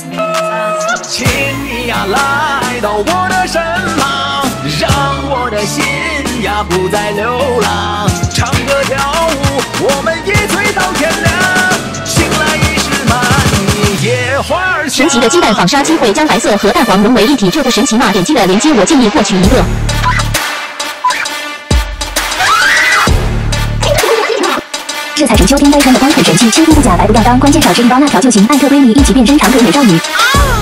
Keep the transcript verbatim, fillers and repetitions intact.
请你呀来到我的身旁，让我的心呀不再流浪。唱歌跳舞，我们一醉到天亮。醒来已是满地野花香。 神奇的鸡蛋纺纱机会将白色和蛋黄融为一体，这不神奇吗？点击了链接，我建议获取一个。 这才是秋天该穿的光腿神器，青衣不假白不掉裆，关键少吃一包辣条就行。按特规律一起变身长腿美少女。啊